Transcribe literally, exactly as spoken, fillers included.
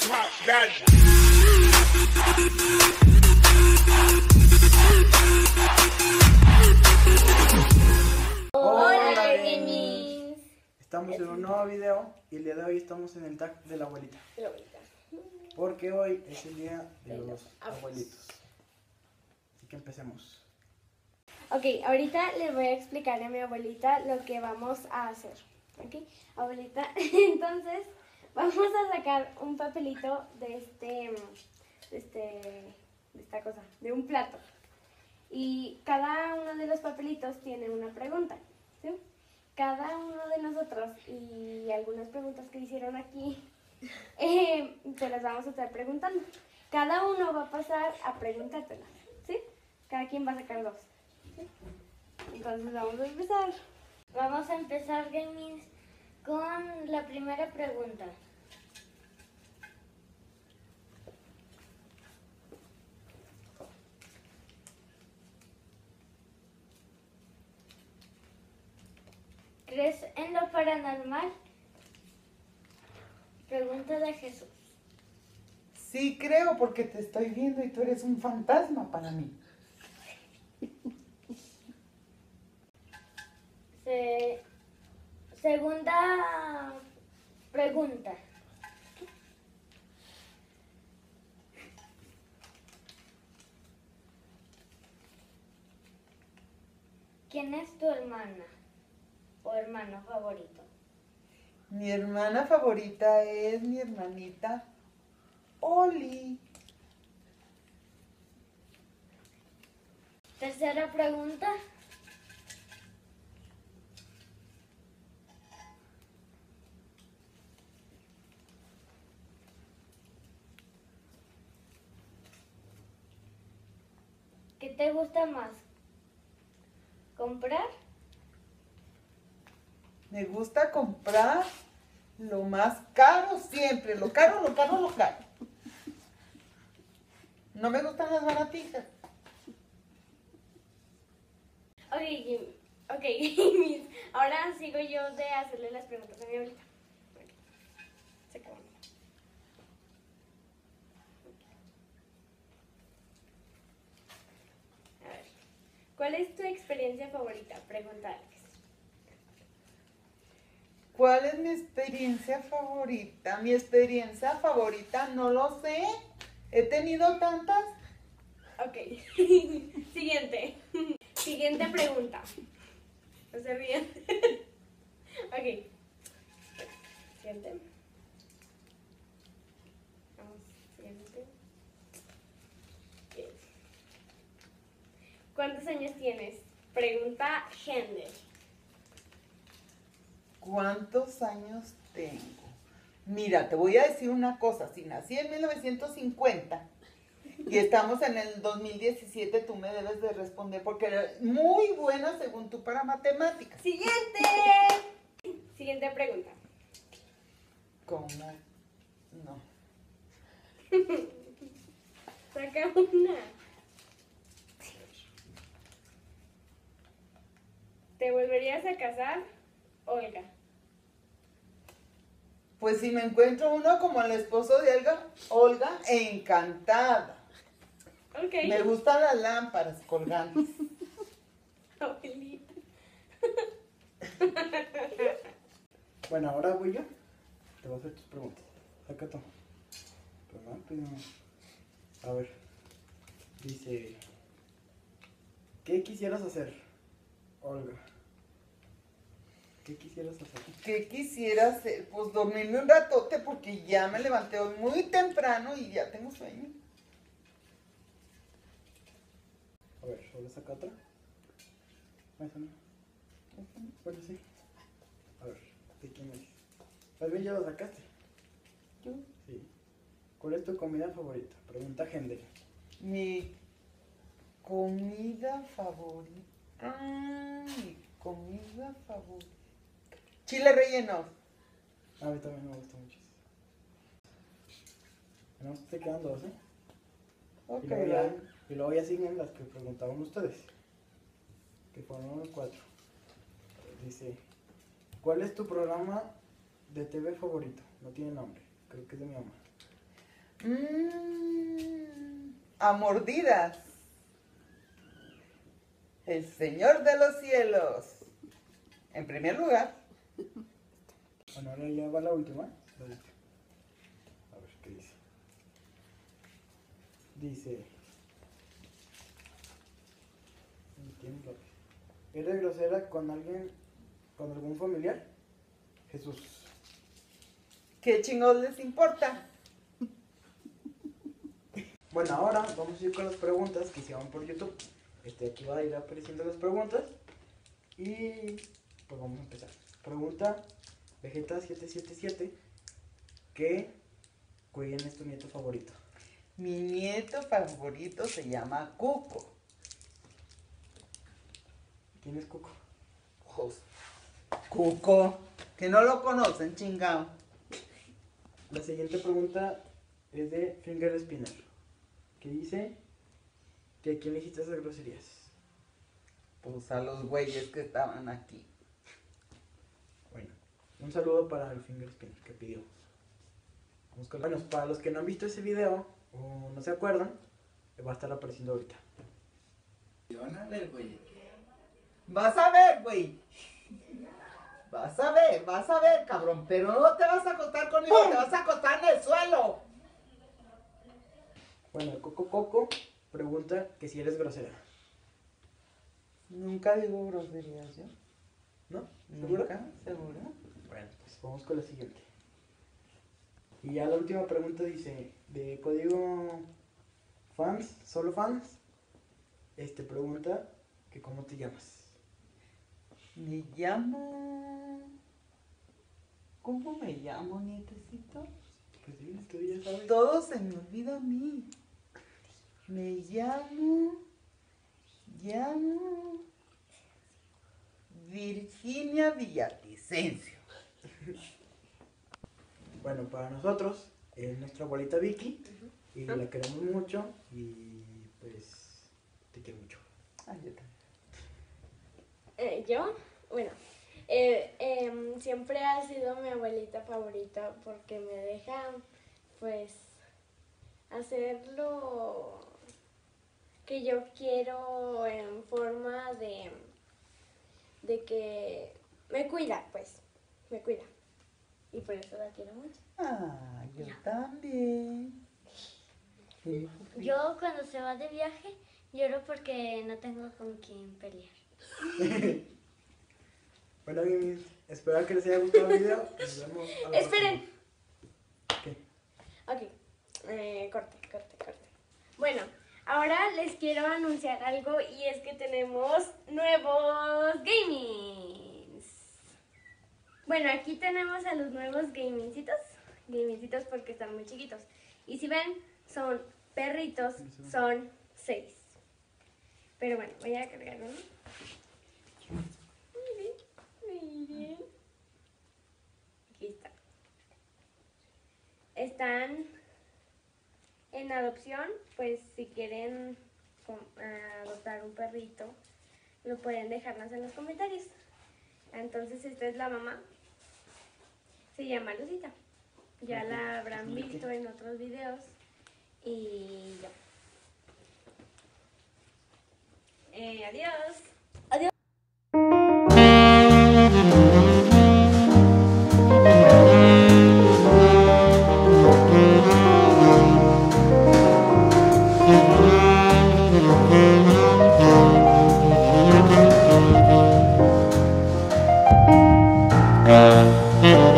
Hola, Gamies. Estamos en un nuevo video y el día de hoy estamos en el tag de la abuelita. De la abuelita. Porque hoy es el día de, de los, los abuelitos. Así que empecemos. Ok, ahorita les voy a explicar a mi abuelita lo que vamos a hacer. Ok, abuelita, entonces vamos a sacar un papelito de este, de este, de esta cosa, de un plato. Y cada uno de los papelitos tiene una pregunta, ¿sí? Cada uno de nosotros y algunas preguntas que hicieron aquí, eh, te las vamos a estar preguntando. Cada uno va a pasar a preguntártelas, ¿sí? Cada quien va a sacar dos, ¿sí? Entonces vamos a empezar. Vamos a empezar, Gamies, con la primera pregunta. ¿Crees en lo paranormal? Pregunta de Jesús. Sí creo porque te estoy viendo y tú eres un fantasma para mí. Se- Segunda pregunta. ¿Quién es tu hermana o hermano favorito? Mi hermana favorita es mi hermanita Oli. Tercera pregunta. ¿Qué te gusta más? ¿Comprar? Me gusta comprar lo más caro siempre. Lo caro, lo caro, lo caro. No me gustan las baratijas. Ok, Jim- ok, Gamies. Ahora sigo yo de hacerle las preguntas a mi abuelita. Ok, se acabó. A ver, ¿cuál es tu experiencia favorita? Pregunta Alex. ¿Cuál es mi experiencia favorita? Mi experiencia favorita no lo sé. He tenido tantas. Ok, siguiente. Siguiente pregunta. No se ríen. Ok. Siguiente. Vamos, siguiente. Ok. ¿Cuántos años tienes? Pregunta Gender. ¿Cuántos años tengo? Mira, te voy a decir una cosa. Si nací en mil novecientos cincuenta y estamos en el dos mil diecisiete, tú me debes de responder porque eres muy buena según tú para matemáticas. Siguiente. Siguiente pregunta. Con una... No. Saca una. ¿Te volverías a casar, Olga? Pues si me encuentro uno como el esposo de Olga, Olga, encantada. Ok. Me gustan las lámparas colgantes. Abuelita. Bueno, ahora voy yo. Te voy a hacer tus preguntas. Saca tú. Rápido. A ver. Dice... ¿Qué quisieras hacer, Olga? ¿Qué quisieras hacer? ¿Qué quisiera hacer? Pues dormirme un ratote porque ya me levanté hoy muy temprano y ya tengo sueño. A ver, ¿solo saca otra? ¿Esa no? Bueno, sí. A ver, ¿de quién es? ¿Tal vez ya lo sacaste? ¿Yo? Sí. ¿Cuál es tu comida favorita? Pregunta Gender. Mi comida favorita. Ah, mi comida favorita. Chile relleno. A mí también me gusta mucho. Bueno, te quedan dos, ¿eh? Ok. Y luego ya, y luego ya siguen las que preguntaban ustedes. Que fueron los cuatro. Dice, ¿cuál es tu programa de T V favorito? No tiene nombre, creo que es de mi mamá. Mm, a mordidas. El Señor de los cielos. En primer lugar. Bueno, ahora ya va la última. La última. A ver qué dice. Dice. ¿Tiene lápiz? ¿Eres grosera con alguien, con algún familiar? Jesús. ¿Qué chingos les importa? Bueno, ahora vamos a ir con las preguntas que hicieron por YouTube. Este, aquí va a ir apareciendo las preguntas. Y pues vamos a empezar. Pregunta Vegeta siete siete siete. ¿Qué quién es tu nieto favorito? Mi nieto favorito se llama Cuco. ¿Quién es Cuco? Jos- Cuco. Que no lo conocen, chingado. La siguiente pregunta es de Finger Spinner, que dice que a quién le hiciste esas groserías. Pues a los güeyes que estaban aquí. Bueno, un saludo para el Finger Spinner que pidió. Vamos con- Bueno, para los que no han visto ese video o no se acuerdan, va a estar apareciendo ahorita. Vas a ver, güey. Vas a ver, vas a ver, cabrón. Pero no te vas a acostar conmigo, te vas a acostar en el suelo. Bueno, Coco Coco pregunta que si eres grosera. Nunca digo groserías, ¿yo? ¿No? ¿Segura? ¿Nunca? ¿Segura? Bueno, pues vamos con la siguiente. Y ya la última pregunta dice, de código fans, solo fans, este pregunta que cómo te llamas. Me llamo... ¿Cómo me llamo, nietecito? Pues sí, tú ya sabes. Todo se me olvida a mí. Me llamo... Llamo... Virginia Villavicencio. Bueno, para nosotros es nuestra abuelita Vicky y la queremos mucho y pues te quiero mucho. Ay, yo también. Eh, ¿Yo? Bueno, eh, em, siempre ha sido mi abuelita favorita porque me deja, pues, hacer lo que yo quiero en forma de, de que me cuida, pues, me cuida. Y por eso la quiero mucho. Ah, yo también. Sí. Yo cuando se va de viaje lloro porque no tengo con quién pelear. Bueno, amigos, espero que les haya gustado el video. Nos vemos a la Esperen. próxima. ¿Qué? Ok, eh, corte, corte, corte. Bueno, ahora les quiero anunciar algo y es que tenemos nuevos gamings. Bueno, aquí tenemos a los nuevos gamingcitos. Gamingcitos porque están muy chiquitos. Y si ven, son perritos, son seis. Pero bueno, voy a cargarlo. Miren, miren. Aquí está. Están en adopción, pues si quieren com- adoptar un perrito, lo pueden dejarnos en los comentarios. Entonces esta es la mamá. Se llama Lucita. Ya la habrán visto en otros videos. Y ya. Eh, adiós. Adiós. Uh,